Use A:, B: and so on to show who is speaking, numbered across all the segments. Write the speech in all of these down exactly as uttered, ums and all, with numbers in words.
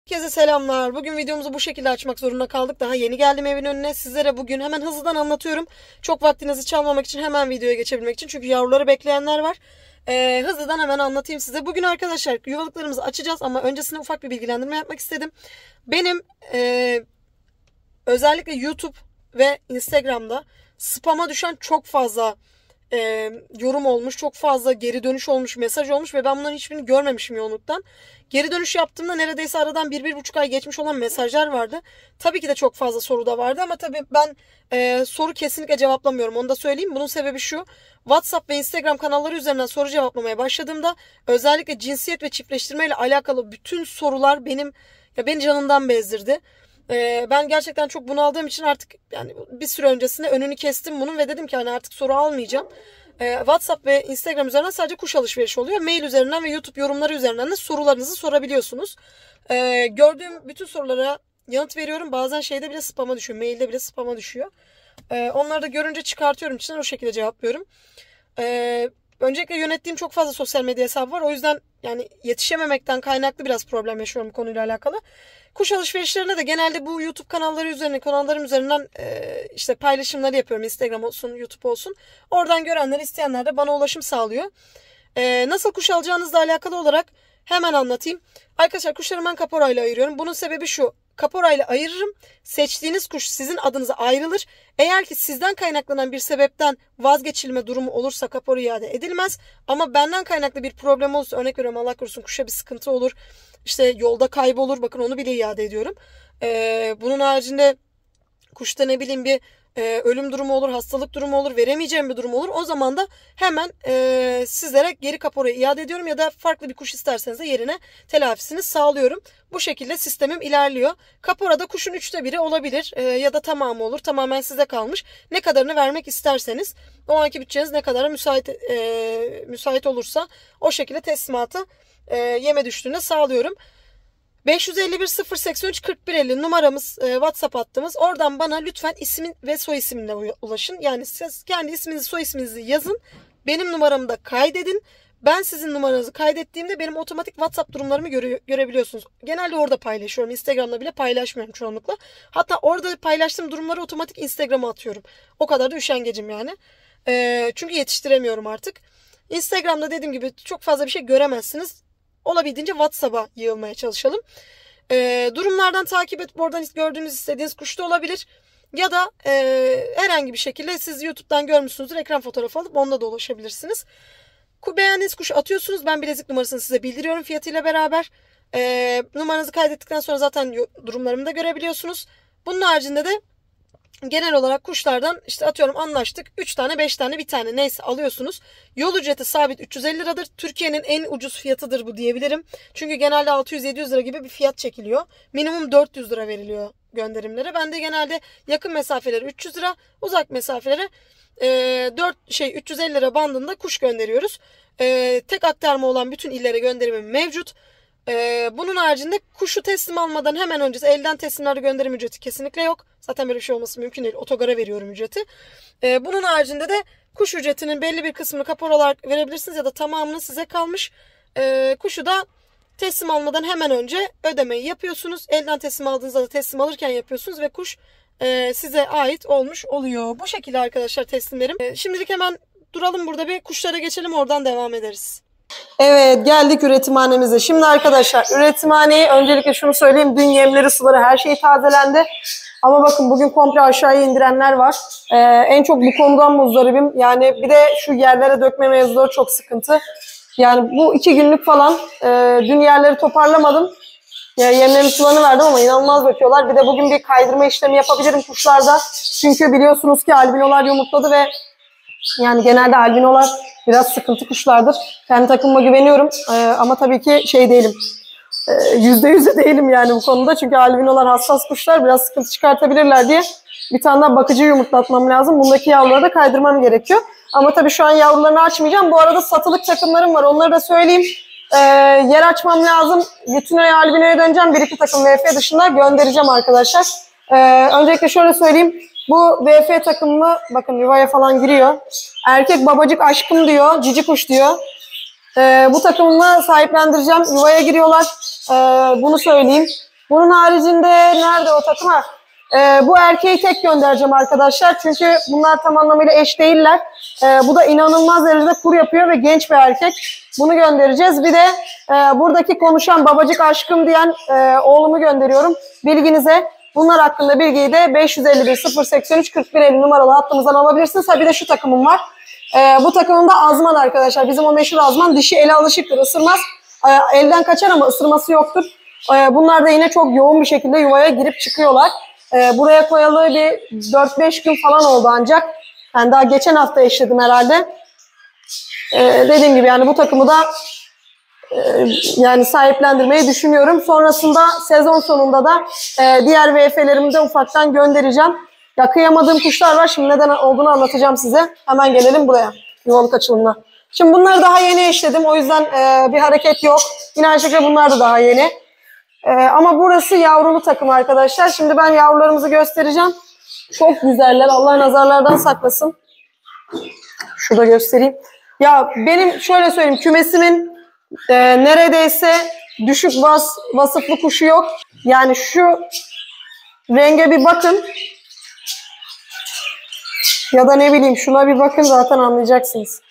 A: Herkese selamlar. Bugün videomuzu bu şekilde açmak zorunda kaldık. Daha yeni geldim evin önüne. Sizlere bugün hemen hızlıdan anlatıyorum. Çok vaktinizi çalmamak için, hemen videoya geçebilmek için. Çünkü yavruları bekleyenler var. Ee, hızlıdan hemen anlatayım size. Bugün arkadaşlar yuvalıklarımızı açacağız ama öncesinde ufak bir bilgilendirme yapmak istedim. Benim e, özellikle YouTube ve Instagram'da spam'a düşen çok fazla e, yorum olmuş, çok fazla geri dönüş olmuş, mesaj olmuş ve ben bunların hiçbirini görmemişim yoğunluktan. Geri dönüş yaptığımda neredeyse aradan bir, bir buçuk ay geçmiş olan mesajlar vardı. Tabii ki de çok fazla soru da vardı ama tabii ben e, soru kesinlikle cevaplamıyorum. Onu da söyleyeyim. Bunun sebebi şu: WhatsApp ve Instagram kanalları üzerinden soru cevaplamaya başladığımda özellikle cinsiyet ve çiftleştirme ile alakalı bütün sorular benim ya beni canından bezdirdi. E, ben gerçekten çok bunaldığım için artık yani bir süre öncesinde önünü kestim bunun ve dedim ki hani artık soru almayacağım. WhatsApp ve Instagram üzerinden sadece kuş alışverişi oluyor. Mail üzerinden ve YouTube yorumları üzerinden de sorularınızı sorabiliyorsunuz. Ee, gördüğüm bütün sorulara yanıt veriyorum. Bazen şeyde bile spam'a düşüyor. Mailde bile spam'a düşüyor. Ee, onları da görünce çıkartıyorum içinden, o şekilde cevaplıyorum. Ee, öncelikle yönettiğim çok fazla sosyal medya hesabı var. O yüzden yani yetişememekten kaynaklı biraz problem yaşıyorum bu konuyla alakalı. Kuş alışverişlerine de genelde bu YouTube kanalları üzerinden, kanallarım üzerinden e, işte paylaşımları yapıyorum. Instagram olsun, YouTube olsun. Oradan görenler, isteyenler de bana ulaşım sağlıyor. E, nasıl kuş alacağınızla alakalı olarak hemen anlatayım. Arkadaşlar kuşları ben kaporayla ayırıyorum. Bunun sebebi şu: kaporayla ayırırım. Seçtiğiniz kuş sizin adınıza ayrılır. Eğer ki sizden kaynaklanan bir sebepten vazgeçilme durumu olursa kapora iade edilmez. Ama benden kaynaklı bir problem olursa, örnek veriyorum Allah korusun kuşa bir sıkıntı olur, İşte yolda kaybolur, bakın onu bile iade ediyorum. Ee, bunun haricinde kuşta ne bileyim bir e, ölüm durumu olur, hastalık durumu olur, veremeyeceğim bir durum olur. O zaman da hemen e, sizlere geri kaporayı iade ediyorum ya da farklı bir kuş isterseniz de yerine telafisini sağlıyorum. Bu şekilde sistemim ilerliyor. Kaporada kuşun üçte biri olabilir e, ya da tamamı olur. Tamamen size kalmış. Ne kadarını vermek isterseniz, o anki bütçeniz ne kadara müsait e, müsait olursa o şekilde teslimatı e, yeme düştüğünde sağlıyorum. beş yüz elli bir sıfır seksen üç kırk bir elli numaramız, e, WhatsApp hattımız. Oradan bana lütfen isim ve soy isimle ulaşın. Yani siz kendi isminizi, soy isminizi yazın. Benim numaramı da kaydedin. Ben sizin numaranızı kaydettiğimde benim otomatik WhatsApp durumlarımı göre, görebiliyorsunuz. Genelde orada paylaşıyorum. Instagram'da bile paylaşmıyorum çoğunlukla. Hatta orada paylaştığım durumları otomatik Instagram'a atıyorum. O kadar da üşengecim yani. E, çünkü yetiştiremiyorum artık. Instagram'da dediğim gibi çok fazla bir şey göremezsiniz. Olabildiğince WhatsApp'a yığılmaya çalışalım. Ee, durumlardan takip edip oradan gördüğünüz, istediğiniz kuş da olabilir. Ya da e, herhangi bir şekilde siz YouTube'dan görmüşsünüzdür, ekran fotoğrafı alıp onda da ulaşabilirsiniz. Beğendiğiniz kuşu atıyorsunuz. Ben bilezik numarasını size bildiriyorum fiyatıyla beraber. E, numaranızı kaydettikten sonra zaten durumlarımı da görebiliyorsunuz. Bunun haricinde de genel olarak kuşlardan işte atıyorum anlaştık, üç tane, beş tane, bir tane neyse alıyorsunuz. Yol ücreti sabit üç yüz elli liradır. Türkiye'nin en ucuz fiyatıdır bu diyebilirim. Çünkü genelde altı yüz yedi yüz lira gibi bir fiyat çekiliyor. Minimum dört yüz lira veriliyor gönderimlere. Ben de genelde yakın mesafeleri üç yüz lira, uzak mesafelere e, dört şey üç yüz elli lira bandında kuş gönderiyoruz. E, tek aktarma olan bütün illere gönderimim mevcut. Ee, bunun haricinde kuşu teslim almadan hemen öncesi elden teslimlerde gönderim ücreti kesinlikle yok. Zaten böyle bir şey olması mümkün değil. Otogara veriyorum ücreti. Ee, bunun haricinde de kuş ücretinin belli bir kısmını kaporalar verebilirsiniz ya da tamamını size kalmış. Ee, kuşu da teslim almadan hemen önce ödemeyi yapıyorsunuz. Elden teslim aldığınızda da teslim alırken yapıyorsunuz ve kuş e, size ait olmuş oluyor. Bu şekilde arkadaşlar teslimlerim. Ee, şimdilik hemen duralım burada, bir kuşlara geçelim, oradan devam ederiz. Evet, geldik üretimhanemize. Şimdi arkadaşlar üretimhaneye öncelikle şunu söyleyeyim. Dün yemleri, suları, her şey tazelendi. Ama bakın bugün komple aşağıya indirenler var. Ee, en çok bu konudan muzdaribim. Yani bir de şu yerlere dökme mevzuları çok sıkıntı. Yani bu iki günlük falan e, dün yerleri toparlamadım. Yani yemlerin sularını verdim ama inanılmaz döküyorlar. Bir de bugün bir kaydırma işlemi yapabilirim kuşlarda. Çünkü biliyorsunuz ki albinolar yumurtladı ve yani genelde albinolar biraz sıkıntı kuşlardır. Kendi takımıma güveniyorum ee, ama tabii ki şey değilim. Yüzde ee, yüze değilim yani bu konuda. Çünkü albinolar hassas kuşlar, biraz sıkıntı çıkartabilirler diye bir tane daha bakıcı yumurtlatmam lazım. Bundaki yavruları da kaydırmam gerekiyor. Ama tabii şu an yavrularını açmayacağım. Bu arada satılık takımlarım var, onları da söyleyeyim. Ee, yer açmam lazım. Lütino'ya, albino'ya döneceğim. Bir iki takım V F dışında göndereceğim arkadaşlar. Ee, öncelikle şöyle söyleyeyim. Bu V F takımı bakın yuvaya falan giriyor. Erkek babacık aşkım diyor, cici kuş diyor. Ee, bu takımımı sahiplendireceğim. Yuvaya giriyorlar. Ee, bunu söyleyeyim. Bunun haricinde nerede o takım? Ha, Ee, bu erkeği tek göndereceğim arkadaşlar. Çünkü bunlar tam anlamıyla eş değiller. Ee, bu da inanılmaz derecede kur yapıyor ve genç bir erkek. Bunu göndereceğiz. Bir de e, buradaki konuşan babacık aşkım diyen e, oğlumu gönderiyorum. Bilginize. Bunlar hakkında bilgiyi de beş yüz elli bir sıfır seksen üç kırk bir elli numaralı hattımızdan alabilirsiniz. Ha bir de şu takımım var. Ee, bu takımım da Azman arkadaşlar. Bizim o meşhur Azman. Dişi ele alışıktır, ısırmaz. Ee, elden kaçar ama ısırması yoktur. Ee, bunlar da yine çok yoğun bir şekilde yuvaya girip çıkıyorlar. Ee, buraya koyalı bir dört beş gün falan oldu ancak. Yani daha geçen hafta eşledim herhalde. Ee, dediğim gibi yani bu takımı da e, yani sahiplendirmeyi düşünüyorum. Sonrasında sezon sonunda da e, diğer V F'lerimi de ufaktan göndereceğim. Ya kıyamadığım kuşlar var. Şimdi neden olduğunu anlatacağım size. Hemen gelelim buraya. Yuvalık açılımına. Şimdi bunları daha yeni eşledim. O yüzden e, bir hareket yok. Yine aynı şekilde bunlar da daha yeni. Ee, ama burası yavrulu takım arkadaşlar. Şimdi ben yavrularımızı göstereceğim. Çok güzeller. Allah nazarlardan saklasın. Şurada göstereyim. Ya benim şöyle söyleyeyim. Kümesimin e, neredeyse düşük vas, vasıflı kuşu yok. Yani şu renge bir bakın. Ya da ne bileyim şuna bir bakın zaten anlayacaksınız.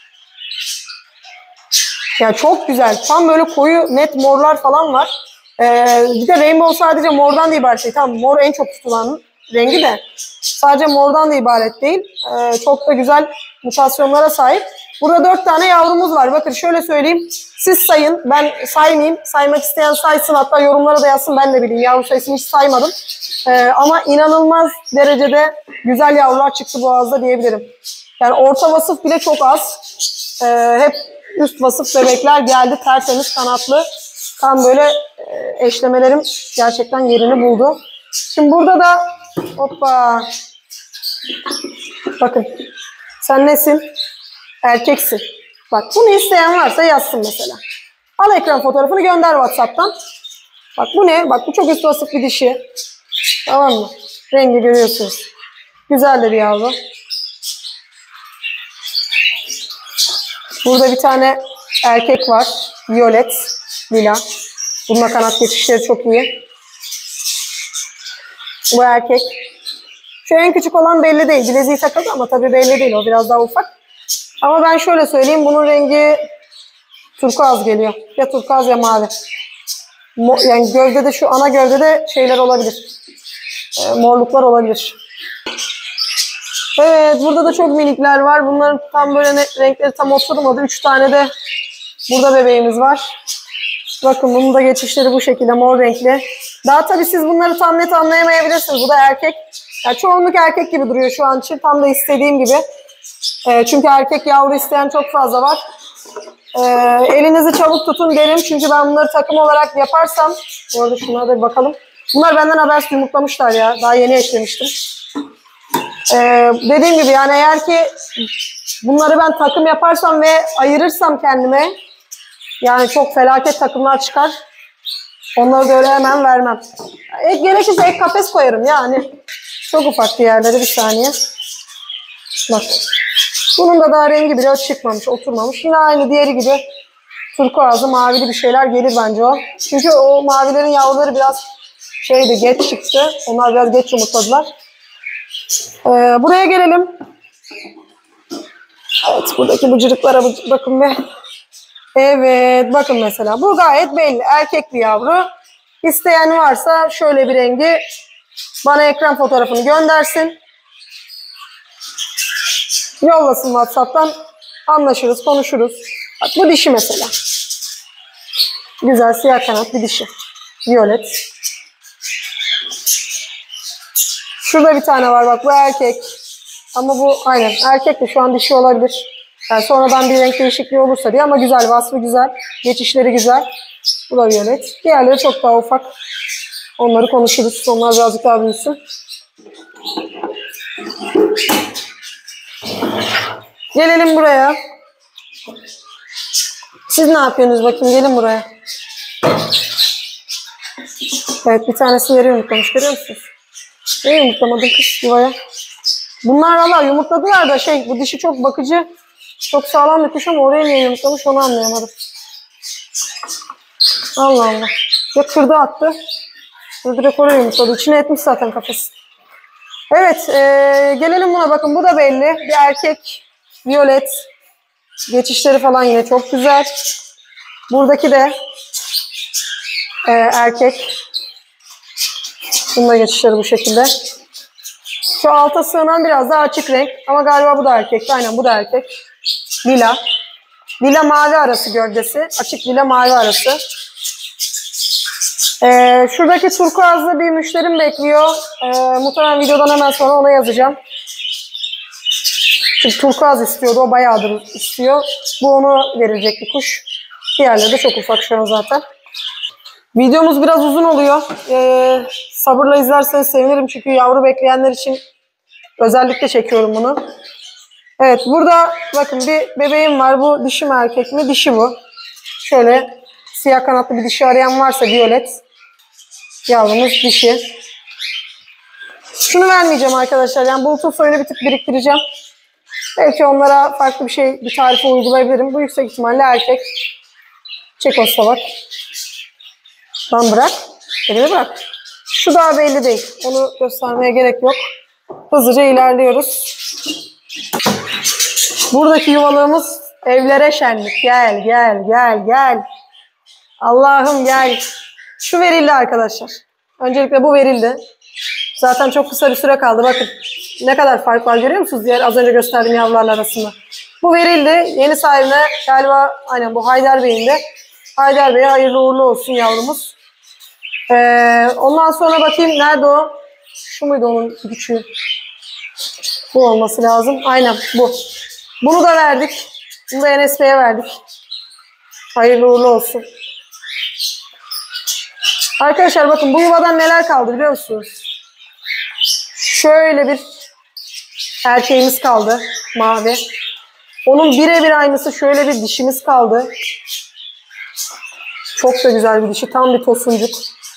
A: Ya çok güzel. Tam böyle koyu net morlar falan var. Ee, bir de rainbow sadece mordan da ibaret değil. Tamam mor en çok tutulan rengi de sadece mordan da ibaret değil. Ee, çok da güzel mutasyonlara sahip. Burada dört tane yavrumuz var. Bakın şöyle söyleyeyim. Siz sayın. Ben saymayayım. Saymak isteyen saysın. Hatta yorumlara da yazsın. Ben de bileyim. Yavru sayısını hiç saymadım. Ee, ama inanılmaz derecede güzel yavrular çıktı boğazda diyebilirim. Yani orta vasıf bile çok az. Ee, hep üst vasıf bebekler geldi. Tertemiz kanatlı. Tam böyle e, eşlemelerim gerçekten yerini buldu. Şimdi burada da hoppa. Bakın. Sen nesin? Erkeksin. Bak bunu isteyen varsa yazsın mesela. Al ekran fotoğrafını gönder WhatsApp'tan. Bak bu ne? Bak bu çok üst vasıf bir dişi. Tamam mı? Rengi görüyorsunuz. Güzel de bir yavru. Burada bir tane erkek var. Violet. Lila. Bununla kanat geçişleri çok iyi. Bu erkek. Şu en küçük olan belli değil. Bileziği takıldı ama tabii belli değil. O biraz daha ufak. Ama ben şöyle söyleyeyim. Bunun rengi turkuaz geliyor. Ya turkuaz ya mavi. Yani gövdede şu ana gövdede şeyler olabilir. E, morluklar olabilir. Evet. Burada da çok minikler var. Bunların tam böyle net, renkleri tam oturmadı. Üç tane de burada bebeğimiz var. Bakın bunun da geçişleri bu şekilde mor renkli. Daha tabii siz bunları tam net anlayamayabilirsiniz. Bu da erkek. Yani çoğunluk erkek gibi duruyor şu an için. Tam da istediğim gibi. E, çünkü erkek yavru isteyen çok fazla var. E, elinizi çabuk tutun derim. Çünkü ben bunları takım olarak yaparsam. Bu arada şunlara da bir bakalım. Bunlar benden habersiz yumurtlamışlar ya. Daha yeni eşlemiştim. E, dediğim gibi yani eğer ki bunları ben takım yaparsam ve ayırırsam kendime yani çok felaket takımlar çıkar. Onları da öyle hemen vermem. E, gerekirse ek kafes koyarım yani. Çok ufak diğerleri bir saniye. Bak. Bunun da daha rengi bile çıkmamış, oturmamış. Yine aynı diğeri gibi turkuazlı, mavili bir şeyler gelir bence o. Çünkü o mavilerin yavruları biraz şeydi, geç çıktı. Onlar biraz geç yumurtladılar. Ee, buraya gelelim. Evet, buradaki bıcırıklara bakın be. Evet, bakın mesela. Bu gayet belli. Erkek bir yavru. İsteyen varsa şöyle bir rengi bana ekran fotoğrafını göndersin. Yollasın WhatsApp'tan. Anlaşırız, konuşuruz. Bak bu dişi mesela. Güzel siyah kanat bir dişi. Violet. Şurada bir tane var bak bu erkek. Ama bu aynen erkek de şu an dişi olabilir. Yani sonradan bir renk değişikliği olursa diye ama güzel, vasfı güzel. Geçişleri güzel. Bu da violet. Diğerleri çok daha ufak. Onları konuşuruz. Onlar birazcık daha büyüsün. Gelelim buraya. Siz ne yapıyorsunuz bakayım? Gelin buraya. Evet bir tanesi yeri yumurtlamış. Görüyor musunuz? Ne yumurtlamadın kız yuvaya? Bunlar valla yumurtladılar da şey bu dişi çok bakıcı. Çok sağlam bir kuş ama oraya niye yumurtlamış onu anlayamadım. Allah Allah. Ya kırdı attı. Bu direkt oraya yumurtladı. İçine etmiş zaten kafası. Evet. Ee, gelelim buna. Bakın bu da belli. Bir erkek. Violet. Geçişleri falan yine çok güzel. Buradaki de e, erkek. Bunun da geçişleri bu şekilde. Şu alta sığınan biraz daha açık renk. Ama galiba bu da erkek. Aynen bu da erkek. Lila. Lila mavi arası gövdesi. Açık lila mavi arası. Ee, şuradaki turkuazlı bir müşterim bekliyor. Ee, muhtemelen videodan hemen sonra ona yazacağım. Çünkü turkuaz istiyordu. O bayağıdır istiyor. Bu onu verilecek bir kuş. Diğerleri de çok ufak şu an zaten. Videomuz biraz uzun oluyor. Ee, sabırla izlerseniz sevinirim. Çünkü yavru bekleyenler için özellikle çekiyorum bunu. Evet, burada bakın bir bebeğim var. Bu dişi mi erkek mi? Dişi bu. Şöyle siyah kanatlı bir dişi arayan varsa violet. Yavrumuz dişi. Şunu vermeyeceğim arkadaşlar. Yani bulutun soyunu bir tık biriktireceğim. Belki onlara farklı bir şey, bir tarife uygulayabilirim. Bu yüksek ihtimalle erkek. Çekoslovak. Lan bırak. Elini bırak. Şu daha belli değil. Onu göstermeye gerek yok. Hızlıca ilerliyoruz. Buradaki yuvalığımız evlere şenlik. Gel, gel, gel, gel. Allah'ım gel. Şu verildi arkadaşlar. Öncelikle bu verildi. Zaten çok kısa bir süre kaldı. Bakın ne kadar fark var görüyor musunuz? Diğer az önce gösterdiğim yavrularla arasında. Bu verildi. Yeni sahibine galiba aynen bu Haydar Bey'in de. Haydar Bey'e hayırlı uğurlu olsun yavrumuz. Ee, ondan sonra bakayım nerede o? Şu muydu onun küçüğü? Bu olması lazım. Aynen bu. Bunu da verdik. Bunu da Enes Bey'e verdik. Hayırlı uğurlu olsun. Arkadaşlar bakın bu yuvadan neler kaldı biliyor musunuz? Şöyle bir erkeğimiz kaldı. Mavi. Onun birebir aynısı şöyle bir dişimiz kaldı. Çok da güzel bir dişi. Tam bir tosuncuk.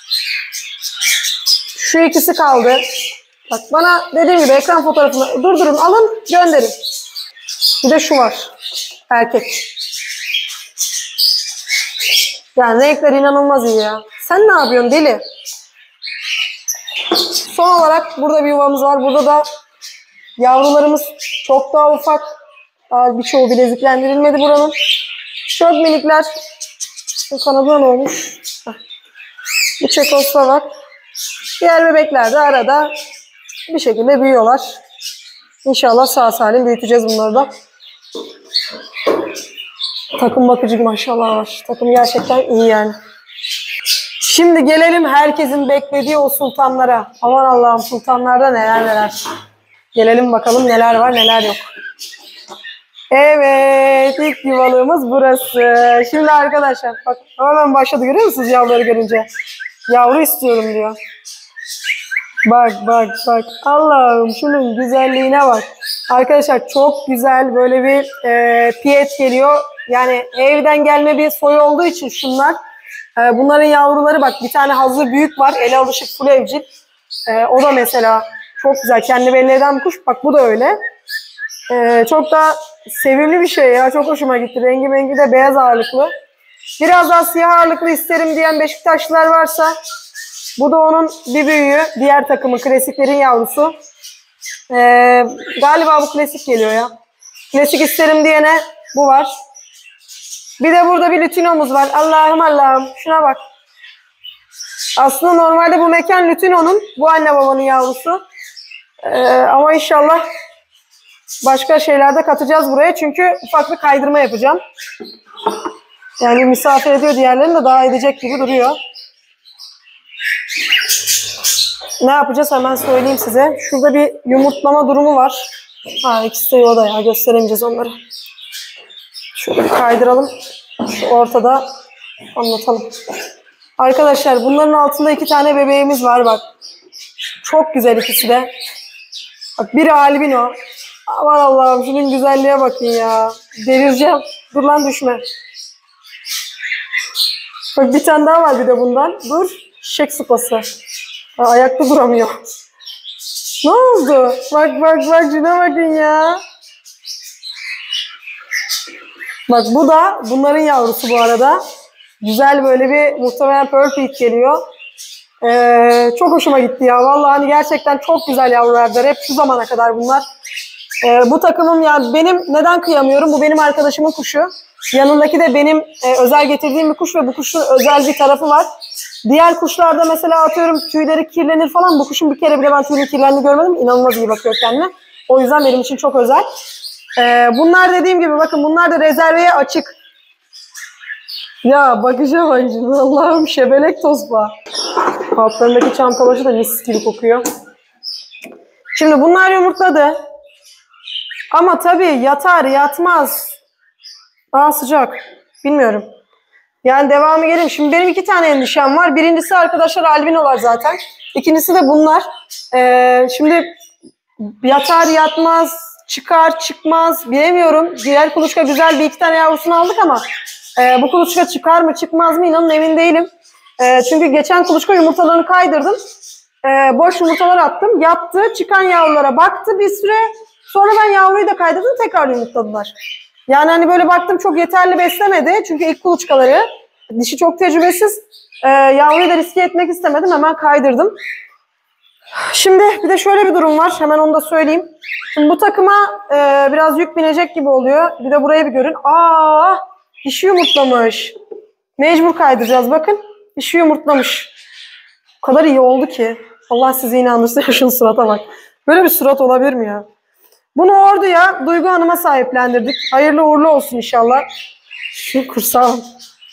A: Şu ikisi kaldı. Bak bana dediğim gibi ekran fotoğrafını durdurun, alın, gönderin. Bir de şu var. Erkek. Yani renkler inanılmaz iyi ya. Sen ne yapıyorsun deli? Son olarak burada bir yuvamız var. Burada da yavrularımız çok daha ufak. Birçoğu bileziklendirilmedi buranın. Çok minikler. Bu kanadına ne olmuş? Bu Çekoslovak. Diğer bebekler de arada bir şekilde büyüyorlar. İnşallah sağ salim büyüteceğiz bunları da. Takım bakıcı maşallah var. Takım gerçekten iyi yani. Şimdi gelelim herkesin beklediği o sultanlara. Aman Allah'ım sultanlarda neler neler. Gelelim bakalım neler var neler yok. Evet ilk yuvalığımız burası. Şimdi arkadaşlar bak hemen başladı görüyor musunuz yavruları görünce? Yavru istiyorum diyor. Bak bak bak Allah'ım şunun güzelliğine bak. Arkadaşlar çok güzel böyle bir e, piyet geliyor. Yani evden gelme bir soy olduğu için şunlar. E, bunların yavruları bak bir tane hazır büyük var. Ele alışık full evcil. E, o da mesela çok güzel. Kendi belli eden bir kuş. Bak bu da öyle. E, çok da sevimli bir şey ya. Çok hoşuma gitti. Rengi mengi de beyaz ağırlıklı. Biraz daha siyah ağırlıklı isterim diyen Beşiktaşlılar varsa bu da onun bir büyüğü. Diğer takımı klasiklerin yavrusu. Ee, galiba bu klasik geliyor ya. Klasik isterim diyene bu var. Bir de burada bir lütinomuz var. Allah'ım Allah'ım. Şuna bak. Aslında normalde bu mekan lütino'nun. Bu anne babanın yavrusu. Ee, ama inşallah başka şeyler de katacağız buraya. Çünkü ufak bir kaydırma yapacağım. Yani misafir ediyor diğerlerini de daha edecek gibi duruyor. Ne yapacağız hemen söyleyeyim size. Şurada bir yumurtlama durumu var. Ha ikisi de yolda ya gösteremeyeceğiz onları. Şöyle bir kaydıralım. Şu ortada anlatalım. Arkadaşlar bunların altında iki tane bebeğimiz var bak. Çok güzel ikisi de. Bak biri albino. Aman Allah'ım şunun güzelliğe bakın ya. Delireceğim. Dur lan düşme. Bak bir tane daha var bir de bundan. Dur. Şek sıpası. Aa, ayakta duramıyor. Ne oldu? Bak bak bak şuna bakın ya. Bak bu da bunların yavrusu bu arada. Güzel böyle bir muhtemelen Pearl Pit geliyor. Ee, çok hoşuma gitti ya. Vallahi hani gerçekten çok güzel yavrulardır. Hep şu zamana kadar bunlar. Ee, bu takımım ya benim neden kıyamıyorum? Bu benim arkadaşımın kuşu. Yanındaki de benim e, özel getirdiğim bir kuş ve bu kuşun özel bir tarafı var. Diğer kuşlarda mesela atıyorum tüyleri kirlenir falan. Bu kuşun bir kere bile ben tüyünün kirlendiğini görmedim. İnanılmaz iyi bakıyor kendine. O yüzden benim için çok özel. Ee, bunlar dediğim gibi bakın bunlar da rezerveye açık. Ya bakışa bak şimdi Allah'ım şebelek tosba. Altlarındaki çantabaşı da mis gibi kokuyor. Şimdi bunlar yumurtladı. Ama tabii yatar yatmaz. Daha sıcak. Bilmiyorum. Yani devamı gelir. Şimdi benim iki tane endişem var. Birincisi arkadaşlar albinolar zaten. İkincisi de bunlar. Ee, şimdi yatar yatmaz, çıkar çıkmaz bilemiyorum. Diğer kuluçka güzel bir iki tane yavrusunu aldık ama e, bu kuluçka çıkar mı çıkmaz mı inanın emin değilim. E, çünkü geçen kuluçka yumurtalarını kaydırdım. E, boş yumurtalar attım. Yattı. Çıkan yavrulara baktı bir süre. Sonra ben yavruyu da kaydırdım. Tekrar yumurtladılar. Yani hani böyle baktım çok yeterli beslemedi. Çünkü ilk kuluçkaları. Dişi çok tecrübesiz. E, yavruyu da riske etmek istemedim. Hemen kaydırdım. Şimdi bir de şöyle bir durum var. Hemen onu da söyleyeyim. Şimdi bu takıma e, biraz yük binecek gibi oluyor. Bir de burayı bir görün. Aa, dişi yumurtlamış. Mecbur kaydıracağız bakın. Dişi yumurtlamış. O kadar iyi oldu ki. Allah sizi inandırsın. Şunun surata bak. Böyle bir surat olabilir mi ya? Bunu Ordu'ya Duygu Hanım'a sahiplendirdik. Hayırlı uğurlu olsun inşallah. Şu kursağım.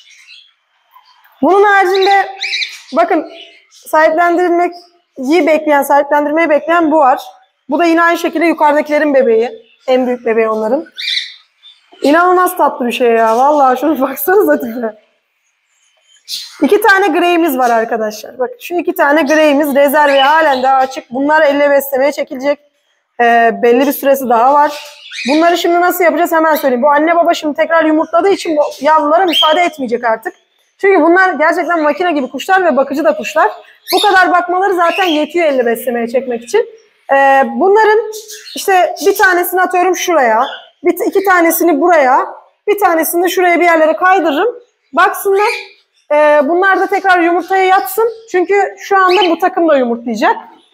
A: Bunun haricinde bakın sahiplendirilmek iyi bekleyen, sahiplendirmeyi bekleyen bu var. Bu da yine aynı şekilde yukarıdakilerin bebeği. En büyük bebeği onların. İnanılmaz tatlı bir şey ya. Vallahi şunu baksanıza tipe. İki tane greyimiz var arkadaşlar. Bak şu iki tane greyimiz rezerve halen daha açık. Bunlar elle beslemeye çekilecek. Ee, belli bir süresi daha var. Bunları şimdi nasıl yapacağız hemen söyleyeyim. Bu anne baba şimdi tekrar yumurtladığı için bu yavrulara müsaade etmeyecek artık. Çünkü bunlar gerçekten makine gibi kuşlar ve bakıcı da kuşlar. Bu kadar bakmaları zaten yetiyor elle beslemeye çekmek için. Ee, bunların işte bir tanesini atıyorum şuraya, bir, iki tanesini buraya, bir tanesini de şuraya bir yerlere kaydırırım. Baksınlar. Ee, bunlar da tekrar yumurtaya yatsın. Çünkü şu anda bu takım da yumurtlayacak.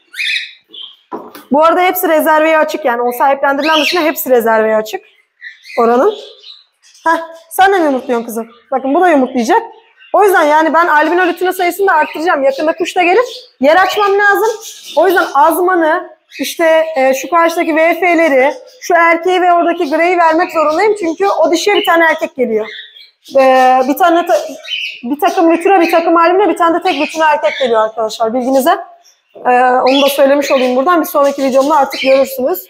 A: Bu arada hepsi rezerveye açık yani. O sahiplendirilen dışında hepsi rezerveye açık. Oranın. Heh, sen de mi yumurtluyorsun kızım? Bakın bu da yumurtlayacak. O yüzden yani ben albino lütino sayısını da arttıracağım. Yakında kuş da gelir. Yer açmam lazım. O yüzden azmanı, işte e, şu karşıdaki V F'leri, şu erkeği ve oradaki greyi vermek zorundayım. Çünkü o dişiye bir tane erkek geliyor. E, bir tane ta bir takım lütino, bir takım albino, bir tane de tek lütino erkek geliyor arkadaşlar bilginize. E, onu da söylemiş olayım buradan. Bir sonraki videomda artık görürsünüz.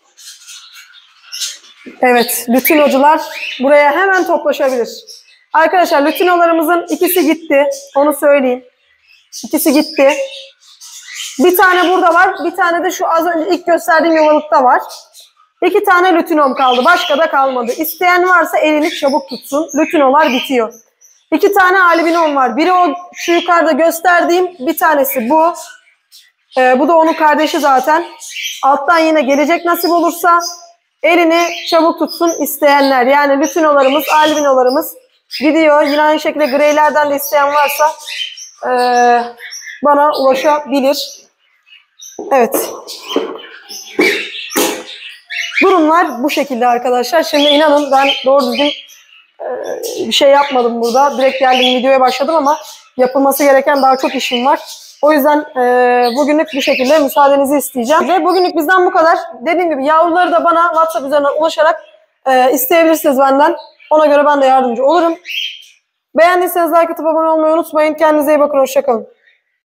A: Evet, lütinocular buraya hemen toplaşabilir. Arkadaşlar lütinolarımızın ikisi gitti. Onu söyleyeyim. İkisi gitti. Bir tane burada var. Bir tane de şu az önce ilk gösterdiğim yuvalıkta var. İki tane lütinom kaldı. Başka da kalmadı. İsteyen varsa elini çabuk tutsun. Lütinolar bitiyor. İki tane albinom var. Biri o şu yukarıda gösterdiğim, bir tanesi bu. Ee, bu da onun kardeşi zaten. Alttan yine gelecek nasip olursa elini çabuk tutsun isteyenler. Yani lütinolarımız, albinolarımız gidiyor. Yine aynı şekilde greylerden de isteyen varsa ee, bana ulaşabilir. Evet. Durumlar bu şekilde arkadaşlar. Şimdi inanın ben doğru düzgün e, bir şey yapmadım burada. Direkt geldim videoya başladım ama yapılması gereken daha çok işim var. O yüzden e, bugünlük bu şekilde müsaadenizi isteyeceğim. Ve bugünlük bizden bu kadar. Dediğim gibi yavruları da bana WhatsApp üzerinden ulaşarak e, isteyebilirsiniz benden. Ona göre ben de yardımcı olurum. Beğendiyseniz like atıp abone olmayı unutmayın. Kendinize iyi bakın. Hoşça kalın.